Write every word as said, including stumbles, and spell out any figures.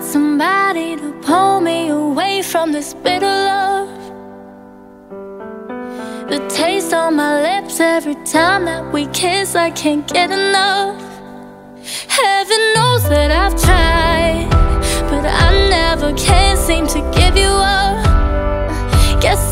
need somebody to pull me away from this bitter love. The taste on my lips every time that we kiss, I can't get enough. Heaven knows that I've tried, but I never can seem to give you up. Guess